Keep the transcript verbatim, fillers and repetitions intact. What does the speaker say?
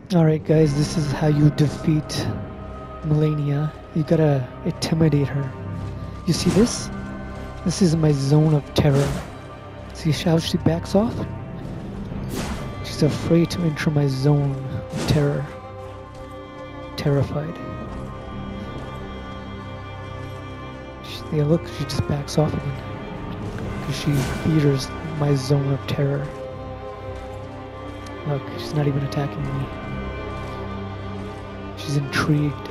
Alright guys, this is how you defeat Malenia. You gotta intimidate her. You see this? This is my zone of terror. See how she backs off? She's afraid to enter my zone of terror. Terrified. She, yeah, look, she just backs off again. Because she fears my zone of terror. Look, she's not even attacking me. She's intrigued.